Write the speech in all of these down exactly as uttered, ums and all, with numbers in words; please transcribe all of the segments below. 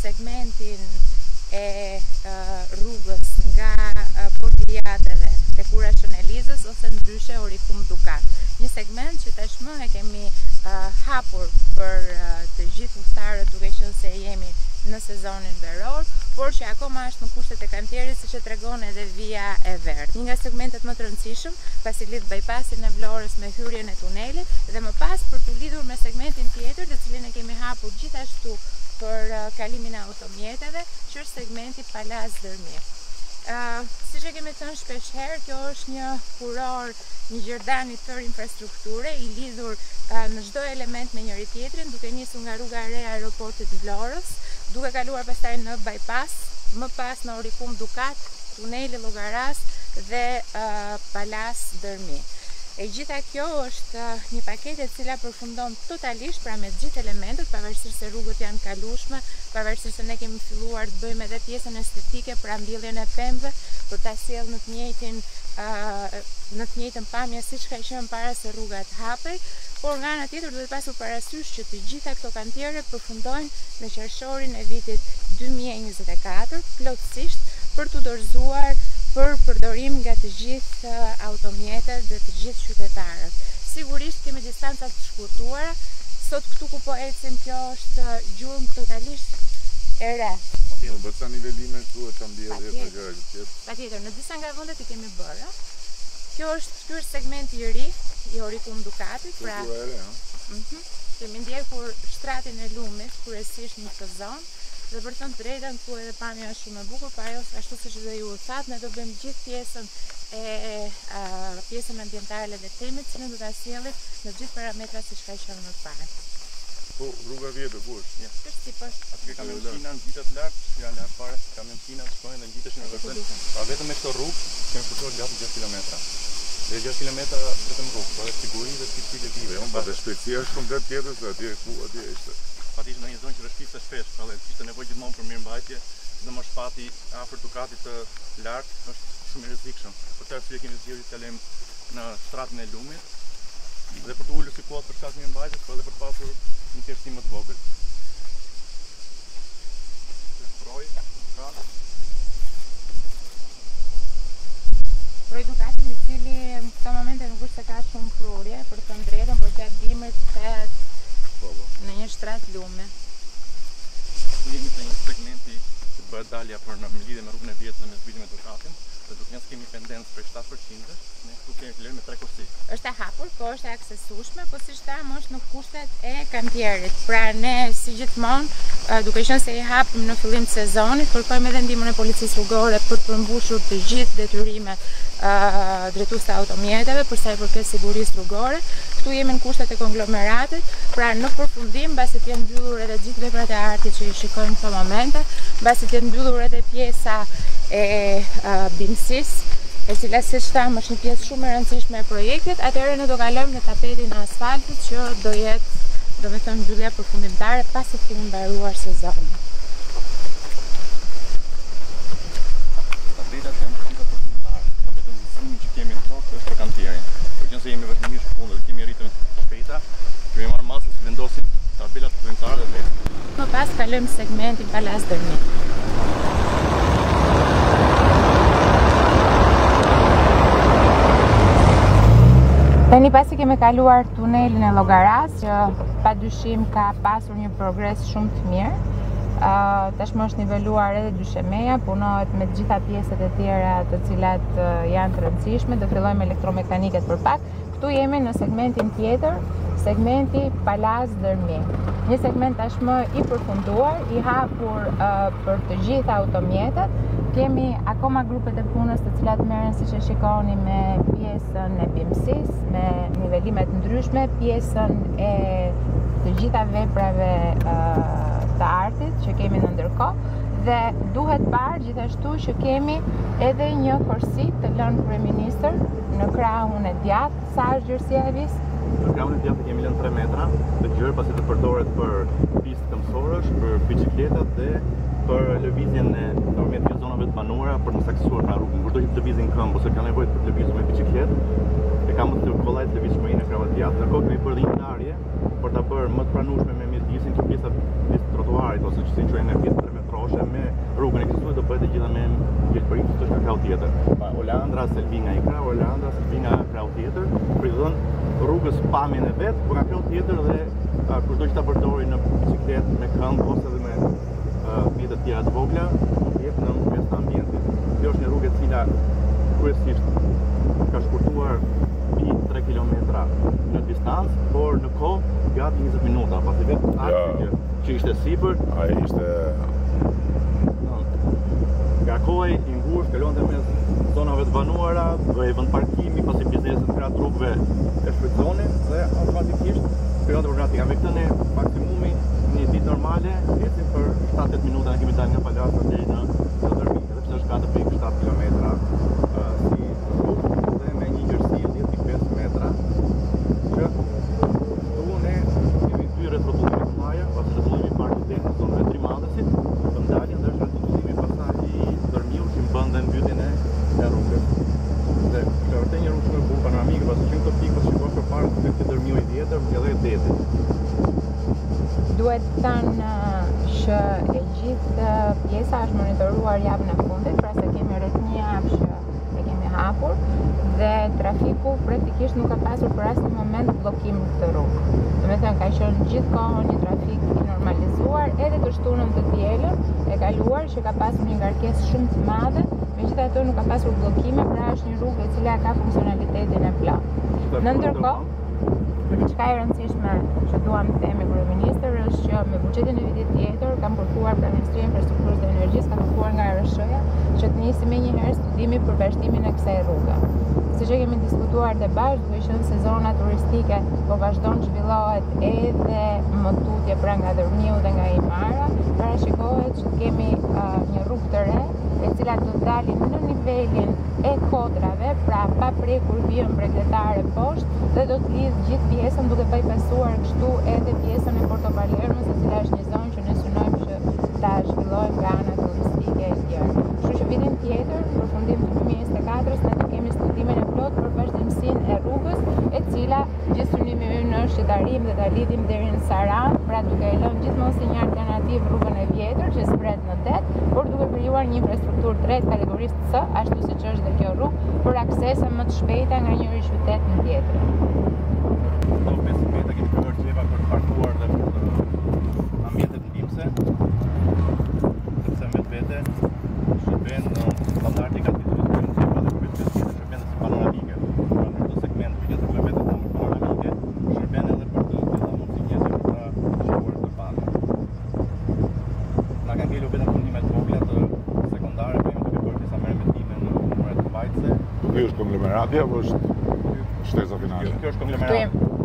segmentin e rrugës nga Portijateve te kura Shënelizës ose ndryshe Orikum-Dukat. Një segment që tashmë e kemi hapur për të gjithë udhëtarët, duke qenë se jemi në sezonin veror, por që akoma është në kushtet e kantierit, siç e tregon edhe vija e verdhë. Një nga segmentet më të rëndësishëm, pasi lidh bypassin e Vlorës me hyrjen e tunelit, dhe më pas për të lidhur me segmentin tjetër, të cilin e kemi hapur gjithashtu për kalimin e automjeteve, që është segmenti Palasë-Dhërmi. Uh, si që kemi thënë shpesh herë, kjo është një kuror, një gjerdan i tërë infrastrukture, i lidhur uh, në çdo element me njëri tjetrin, duke nisur nga rruga e re e aeroportit Vlorës, duke kaluar pastaj në bypass, më pas në Orikum-Dukat, tuneli Llogaras dhe uh, Palasë-Dhërmi. E gjitha kjo është uh, një paketë e cila përfundon totalisht pra me gjithë elementet, pavarësisht se rrugët janë kalueshme, pavarësisht se ne kemi filluar të bëjmë edhe pjesën estetike, pra mbjelljen e pemëve, për ta sjellë në të njëjtin uh, në të njëjtën pamje siç ka qenë para se rruga të hapej, por nga ana tjetër duhet pasur parasysh që të gjitha këto kantiere përfundojnë në qershorin e vitit dy mijë e njëzet e katër, plotësisht për të dorëzuar për përdorim nga të gjithë uh, automjetet dhe të gjithë qytetarët. Sigurisht kemi distancat të shkurtuara, sot këtu ku po ecim kjo është uh, gjurmë totalisht e re. Do bëhet sa nivelime këtu e ta mbjellje për gjëra të tjera. Patjetër, në disa nga vendet i kemi bërë. Kjo është ky është segmenti i ri i Orikum-Dukatit, pra. Mhm. Kemi ndjekur shtratin e lumit kryesisht në këtë zonë. Dhe për të drejtën, ku edhe pamja është shumë e bukur, pa ajo ashtu siç dhe ju thatë, ne do bëjmë gjithë pjesën e a, pjesën ambientale dhe temit, që ne do ta sjellim në gjithë parametrat siç ka qenë më parë. Po rruga vjetër ku është? Ja. Është sipër. Aty ke kamionçina ngjitet lart, janë lart fare, kamionçina shkojnë dhe ngjiteshin në vërtet. Pra vetëm me këtë rrugë kemi fituar gati gjashtë kilometra. Dhe gjashtë kilometra vetëm rrugë, por edhe siguri dhe cilësi lëvizje. Jo, po dhe shpejtësia është komplet tjetër se atje ku atje ishte. Pati ishte në një zonë që rrëshqiste shpesh, pra dhe kishte nevojë gjithmonë për mirëmbajtje, dhe më shpati afër Dukatit të lartë është shumë i rrezikshëm. Për këtë arsye kemi zgjedhur të kalojmë në stratin e lumit dhe për të ulur si kuat për shkak të mirëmbajtjes, por edhe për të pasur një qershim më të vogël. Proj, Dukat. Proj Dukati, i cili në këto momente nuk është se ka shumë prurje, për të drejtën, por gjatë dimrit kthehet në një shtrat lume. Jemi në një segmenti që bëhet dalja për në lidhje me rrugën e vjetër me zhvillimin e Dukatit, dhe duke qenë se kemi pendencë për shtatë përqind, ne këtu kemi fillojmë me tre kursi. Është e hapur, po është e aksesueshme, po siç thamë është në kushtet e kantierit. Pra ne si gjithmonë, duke qenë se i hapim në fillim të sezonit, kërkojmë edhe ndihmën e policisë rrugore për të përmbushur të gjithë detyrimet uh, drejtues të automjeteve për sa i përket sigurisë rrugore. Këtu jemi në kushtet e konglomeratit, pra në përfundim, mbasi të jenë mbyllur edhe gjithë veprat e artit që i shikojmë në këto momente, mbasi të jenë mbyllur edhe pjesa e uh, bimësisë, e cila siç thamë është një pjesë shumë e rëndësishme e projektit, atëherë ne do kalojmë në tapetin e asfaltit që do jetë, domethënë, mbyllja përfundimtare pasi të kemi mbaruar sezonin. Tapetat janë të përfundimtare, vetëm ndryshimi që kemi në tokë është për kantierin. Por qëse jemi vazhdimisht në fund dhe kemi ritme të shpejta, kemi marrë masë të vendosim tabelat përfundimtare dhe vetë. Më pas kalojmë segmentin Palasë-Dhërmi. Tani pasi kemi kaluar tunelin e Llogaras, që pa dyshim ka pasur një progres shumë të mirë. Uh, tashmë është niveluar edhe dyshemeja, punohet me të gjitha pjesët e tjera të cilat uh, janë të rëndësishme, do fillojmë elektromekaniket për pak. Këtu jemi në segmentin tjetër, segmenti Palasë-Dhërmi. Një segment tashmë i përfunduar, i hapur uh, për të gjitha automjetet. Kemi akoma grupet e punës të cilat merren, siç e shikoni, me pjesën e bimësisë, me nivelimet ndryshme, pjesën e të gjitha veprave uh, të artit që kemi në ndërkohë, dhe duhet parë gjithashtu që kemi edhe një korsi të lënë kryeministër në krahun e djathtë. Sa është gjërësia e vis? Në krahun e djathtë kemi lënë tre metra, dhe gjërë pasi të përdoret për pistë këmbësorësh, për biçikletat dhe për lëvizjen e nëpërmjet të zonave të banuara për të saktuar pra rrugën. Kurdo që të lëvizin këmbë ose ka nevojë për të lëvizur me biçikletë, e kam të kollaj të lëvizshmërinë e krahut të djathtë. Ndërkohë kemi bërë një ndarje për ta bërë më të pranueshme me mjet mjedisin kjo pjesa pjesë trotuarit ose që si quajnë pjesë tremetroshe me rrugën ekzistuese do bëhet e gjitha me gjelbërim të është nga krau tjetër. Pa Olandra, selvi nga një krau, Olandra, selvi nga krau tjetër, për i dhënë rrugës pamjen e vet, por nga krau tjetër dhe kushdo që ta përdori në bicikletë, me këmbë ose edhe me mjete të tjera të vogla, mund të jep në mes të ambientit. Kjo është një rrugë e cila kryesisht ka shkurtuar mbi tre kilometra në distancë, por në kohë gati njëzet minuta, pasi vetë akset që ishte sipër, ai ishte nga kohë i ngushtë, kalonte mes zonave të banuara, dhe vend parkimi, pasi bizneset krah rrugëve e shfrytëzonin dhe automatikisht kalonte problematika. Me këtë ne maksimumi një ditë normale ecim për shtatë deri minuta, ne kemi dalë nga Palasë deri në Palasë-Dhërmi, edhe pse është katër pikë shtatë kilometra si rrugë dhe me një gjerësi dhjetë pikë pesë metra, që këtu ne kemi dy rrotullim të mëdha, pas rrotullimi i parë deri në zonën e Trimandesit, të ndaljen dhe është rrotullimi pastaj i Dhërmiut që bën dhe mbytjen e rrugës. Dhe është vërtet një rrugë shumë e bukur panoramike, pasi që në këtë pikë shikosh përpara duket si Dhërmiu i vjetër, edhe e detit. Duhet thënë që e gjithë pjesa është monitoruar javën e fundit, pra se kemi rreth një javë që e kemi hapur dhe trafiku praktikisht nuk ka pasur për asnjë moment bllokim në këtë rrugë. Domethënë ka qenë gjithkohon një trafik i normalizuar, edhe të shtunën të dielën e kaluar që ka pasur një ngarkesë shumë të madhe, megjithatë nuk ka pasur bllokime, pra është një rrugë e cila ka funksionalitetin e plotë. Në ndërkohë, diçka e rëndësishme që duam të themi kryeministër është që me buxhetin e vitit tjetër kanë kërkuar nga Ministria e Infrastrukturës dhe Energjisë, ka kërkuar nga R S H-ja që të nisi menjëherë studimi për vazhdimin e kësaj rruge. Siç e kemi diskutuar dhe bashkë, duke qenë se zona turistike po vazhdon zhvillohet edhe më tutje pra nga Dhërmiu dhe nga Imara, parashikohet që kemi uh, një rrugë të re e cila do të dalin në nivelin e kodrave, pra pa prekur vijën bregdetare poshtë dhe do të lidh gjithë pjesën duke bypassuar kështu edhe pjesën e Porto Palermos, e cila është një zonë që ne synojmë që ta zhvillojmë nga ana turistike e tjerë. Kështu që vitin tjetër, në përfundim të dy mijë e njëzet e katër, ne do kemi studimin e plotë për vazhdimsinë e rrugës, e cila gjithë synimi ynë është që ta rrim dhe ta lidhim deri në Saran, pra duke e lënë gjithmonë si një alternativë rrugën e vjetër që zbret në det, por duke krijuar një infrastrukturë të re të kategorisë C, ashtu siç është dhe kjo rrugë, për aksese më të shpejta nga njëri qytet në tjetrin. Këto pesë metra kemi krijuar qeva për të parkuar dhe për ambientet ndihmëse, sepse me vete shërben në standardi ka të shërben dhe shërben si panoramike. Pra në këtë segment për gjithë kilometrat në panoramike, shërben edhe për të gjitha mundësi njerëzve për të shkuar të panë. Na kanë ngelur vetëm fundimet vogla të sekondare, për jemi duke bërë disa merrmetime në numrat të vajtëse. Ky është konglomerati apo është shtesa finale? Kjo është konglomerat.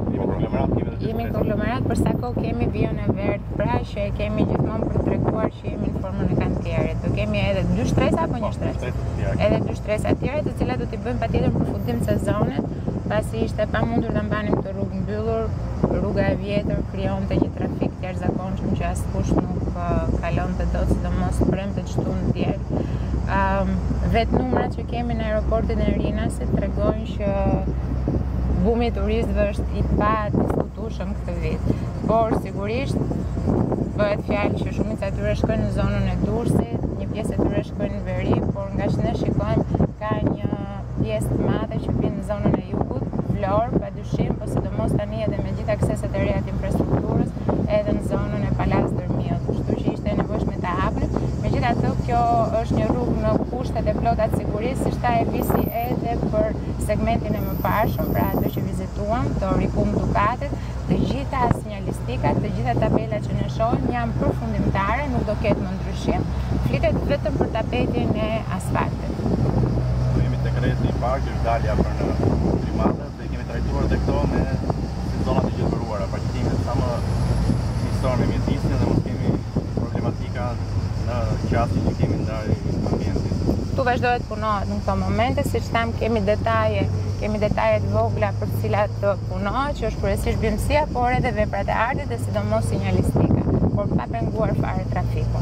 Jemi konglomerat, për sa kohë kemi vijën e verdh, pra që e kemi gjithmonë për treguar që jemi në formën e kantierit. Do kemi edhe dy shtresa apo një shtresë? Edhe dy shtresa të tjera, të cilat do t'i bëjmë patjetër në përfundim sezonet, pasi ishte pamundur ta mbanim këtë rrugë mbyllur. Rruga e vjetër krijonte një trafik të jashtëzakonshëm që askush nuk uh, kalonte dot, sidomos premte të shtunë diel. Um, vetë numrat që kemi në aeroportin e Rinasit tregojnë që bumi i turistëve është i pa diskutueshëm këtë vit. Por sigurisht bëhet fjalë që shumica e tyre shkojnë në zonën e Durrësit, një pjesë e tyre shkojnë në veri, por nga që ne shikojmë ka një pjesë të madhe që vjen në zonën e jugut, Vlorë, padyshim, po sidomos tani edhe me gjithë akseset e reja të infrastrukturës edhe në zonën e Palasë-Dhërmiut, kështu që ishte e nevojshme ta hapnim. Megjithatë, kjo është një rrugë në kushtet e plota të sigurisë, siç ta e visi edhe për segmentin e mëparshëm, pra ato që vizituam, të Orikum-Dukatit, të gjitha sinjalistikat, të gjitha tabelat që ne shohim janë përfundimtare, nuk do ketë më ndryshim, flitet vetëm për tapetin e asfaltit. Do jemi tek rrezi i parë që është dalja për në Trimandes dhe kemi trajtuar dhe këto me zonat e gjelbëruara, pra që kemi sa më njësor me mjedisin dhe mos kemi problematika në qasje që kemi ndaj ambientit. Tu vazhdohet punohet në këto momente, siç tham kemi detaje, kemi detaje të vogla për të cilat të punohet, që është kryesisht bimësia, por edhe veprat e ardhit dhe sidomos sinjalistika, por pa penguar fare trafikun.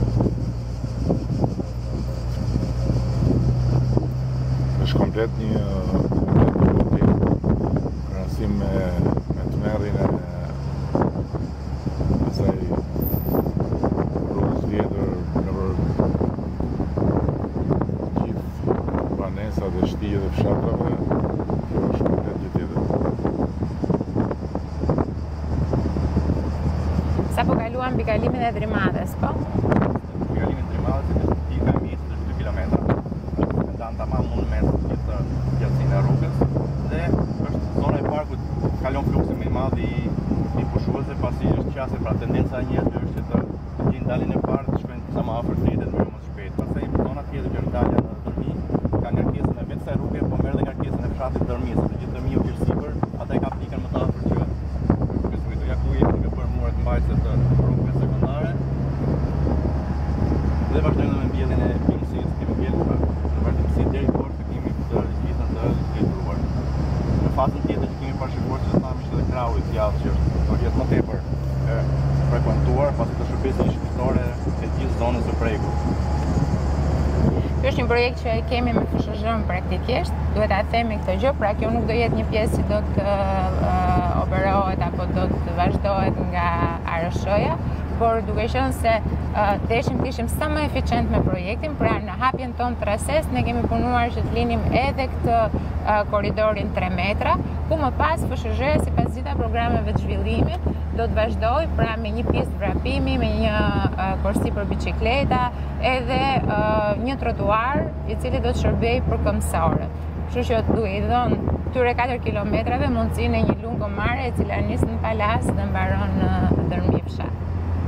Është komplet një krahasim me me tmerrin e asaj Sa po kaluam mbi kalimin e Drimadës, po? Mbi kalimin e Drimadës, që pika e mjetit është dy kilometra. Ndan tamam unë metër gjithë gjatësinë e rrugës dhe është zona e parkut kalon fluksi më i madh i i pushuesve pasi është qase, pra tendenca e njerëzve është që të gjejnë dalin e parë të shkojnë sa më afër flitet më më shpejt. Pastaj zona tjetër që është dalja në Dhërmi ka ngarkesën e vetë kësaj rruge, po merr dhe ngarkesën e fshatit Dhërmi, sepse gjithë Dhërmiu është sipër, ata e ka pikën më të afër që besoj ja ku jemi duke bërë muret mbajtëse të rrugëve sekondare. Dhe vazhdojmë me mbjelljen e pimësisë, kemi mbjellur në vazhdimsi deri poshtë të kemi të gjithën të shkruajtur. Në fazën tjetër që kemi parashikuar që thamë ishte krahu i djathtë që është do jetë më tepër e frekuentuar pasi të shërbesë shpitore e gjithë zonës së prekur. Ky është një projekt që e kemi me F S H-n praktikisht, duhet ta themi këtë gjë, pra kjo nuk do jetë një pjesë që do të uh, operohet apo do të vazhdohet nga A R S-ja, por duke qenë se uh, deshim të ishim sa më eficient me projektin, pra në hapjen tonë trases ne kemi punuar që të linim edhe këtë uh, korridorin tre metra, ku më pas F S H-ja sipas gjitha programeve të zhvillimit do të vazhdoj pra me një pistë vrapimi, me një uh, korsi për biçikleta, edhe uh, një trotuar i cili do të shërbej për këmbësorët. Kështu që duke i dhënë këtyre katër kilometrave mundësinë e një lungomare e cila nis në Palasë dhe mbaron në Dhërmi fshat.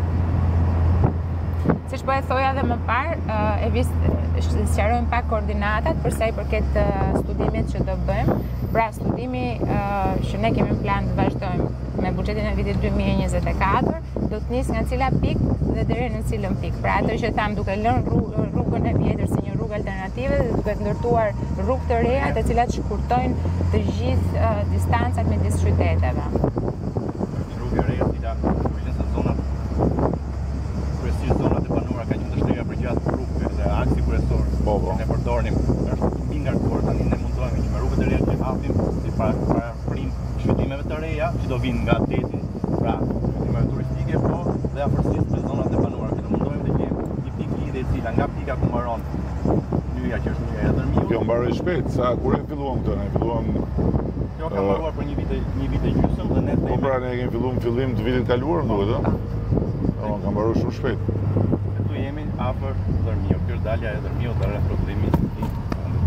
Siç po e thoja edhe më parë, uh, e vis sqarojmë pak koordinatat për sa i përket uh, studimit që do bëjmë. Pra studimi uh, që ne kemi plan të vazhdojmë me buxhetin e vitit dy mijë e njëzet e katër do të nisë nga cila pikë dhe deri në cilën pikë. Pra ato që tham duke lënë rrugën e vjetër si një rrugë alternative dhe duke ndërtuar rrugë të reja të cilat shkurtojnë të gjithë uh, distancat midis qyteteve. Rrugë e reja cila përgjithësisht se zonat kryesisht zonat e banuara kanë qenë të shtrenjta për gjatë rrugëve dhe aksi kryesor po, po. ne përdorim është mbi ngarkuar tani ne mundohemi që me rrugët e reja që hapim si para para prim shërbimeve të reja që do vinë nga deti, pra shërbimeve turistike po dhe afërsisht me zonat e banuara që do mundohemi të gjejmë një pikë lidhje e cila nga pika ku mbaron lyja që është lyja e Dhërmiut. Kjo mbaroi shpejt, sa kur e filluam këtë, ne filluam Kjo ka mbaruar për një vit e një vit e gjysmë dhe ne po pra ne kemi filluar në fillim të vitit kaluar, më duhet, ëh. Po ka mbaruar shumë shpejt. Këtu jemi afër Dhërmiut, kjo është dalja e Dhërmiut dhe rreth rrugëtimit i fundit.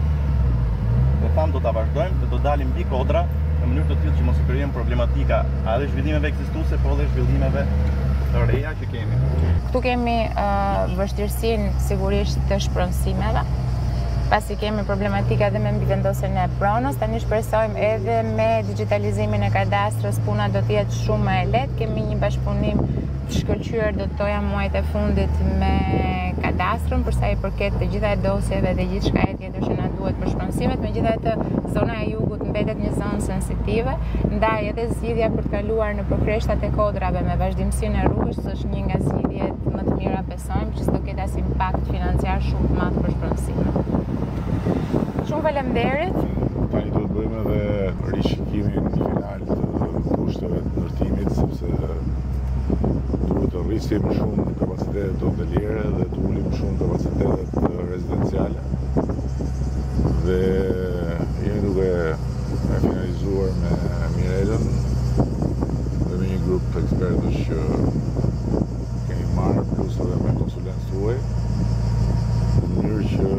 Dhe tham do ta vazhdojmë dhe do dalim mbi kodra në mënyrë të tillë që mos i krijojmë problematika a dhe zhvillimeve ekzistuese, po dhe zhvillimeve të reja që kemi. Këtu kemi uh, vështirësinë sigurisht të shpronësimeve, pasi kemi problematika edhe me mbivendosjen e pronës, tani shpresojmë edhe me digitalizimin e kadastrës puna do të jetë shumë më e lehtë, kemi një bashkëpunim të shkëlqyer do të toja muajt e fundit me kadastrën për sa i përket të gjitha dosjeve dhe gjithçka e tjetër që na duhet për shpronësimet, megjithatë zona e jugut mbetet një zonë sensitive, ndaj edhe zgjidhja për të kaluar në përkreshtat e kodrave me vazhdimsinë e rrugës është një nga zgjidhjet më të mira besojmë që s'do ketë as impakt financiar shumë të madh për shpronësimin. Shumë faleminderit. Tani do të bëjmë edhe rishikimin final të kushteve të ndërtimit, sepse duhet të rrisim shumë kapacitetet hoteliere dhe të ulim shumë kapacitetet rezidenciale. Dhe jemi duke e finalizuar me Mirelën dhe me një grup të ekspertësh që kemi marrë plus edhe me konsulentë tuaj, në mënyrë që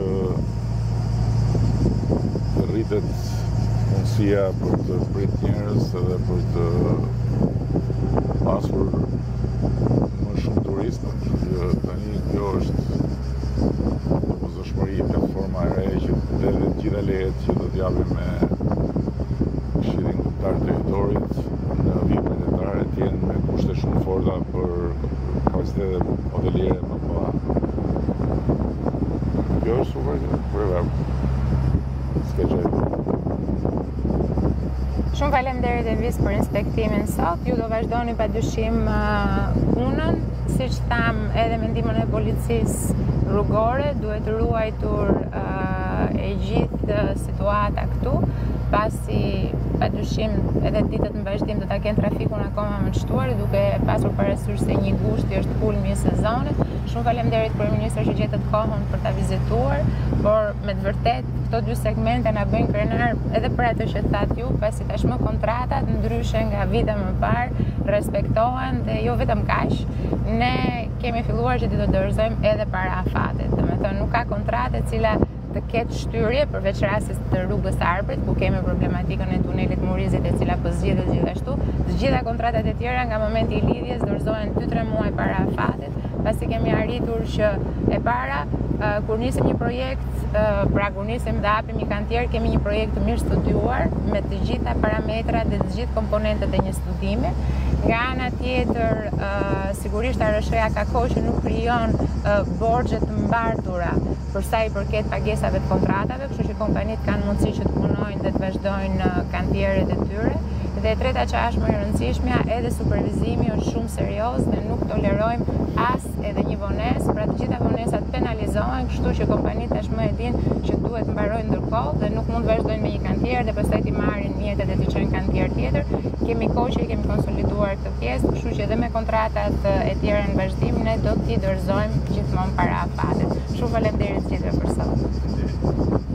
të rritet mundësia për të prit njerëz edhe për të pasur më shumë turistë, që tani kjo është domosdoshmëri, platforma e re që dhe të gjitha lejet që do t'japim me Këshillin Kombëtar të Territorit në vijim qytetare të jenë me kushte shumë forta për kapacitetet hoteliere më pa. Kjo është super për Shumë faleminderit e vis për inspektimin sot. Ju do vazhdoni padyshim uh, punën, siç tham edhe me ndihmën e policisë rrugore, duhet ruajtur uh, e gjithë situata këtu, pasi padyshim edhe ditët në vazhdim do ta kenë trafikun akoma më të shtuar, duke pasur parasysh se një gushti është kulmi i sezonit. Shumë faleminderit kryeministër që gjetët kohën për ta vizituar, por me të vërtetë këto dy segmente na bëjnë krenar edhe për atë që thatë ju, pasi tashmë kontratat ndryshe nga vite më parë respektohen dhe jo vetëm kaq, ne kemi filluar që të dorëzojmë edhe para afatit. Domethënë nuk ka kontratë e cila të ketë shtyrje përveç rastit të rrugës së Arbrit, ku kemi problematikën e tunelit Murizit e cila po zgjidhet gjithashtu. Të gjitha kontratat e tjera nga momenti i lidhjes dorëzohen dy tre muaj para afatit, pasi kemi arritur që e para kur nisim një projekt, pra kur nisim dhe hapim një kantier, kemi një projekt të mirë studiuar me të gjitha parametrat dhe të gjithë komponentët e një studimi. Nga ana tjetër, sigurisht A R S H-ja ka kohë që nuk krijon borxhe të mbartura për sa i përket pagesave të kontratave, kështu që kompanitë kanë mundësi që të punojnë dhe të vazhdojnë kantieret e tyre. Dhe e treta që është më e rëndësishmja, edhe supervizimi është shumë serioz dhe nuk tolerojmë as edhe një vonesë, pra të gjitha vonesat penalizohen, kështu që kompanitë tashmë e dinë që duhet mbarojnë ndërkohë dhe nuk mund vazhdojnë me një kantier dhe pastaj t'i marrin mjetet dhe t'i çojnë kantier tjetër. Kemi kohë që i kemi konsoliduar këtë pjesë, kështu që edhe me kontratat e tjera në vazhdim ne do t'i dorëzojmë gjithmonë para afatit. Shumë faleminderit gjithëve për sot.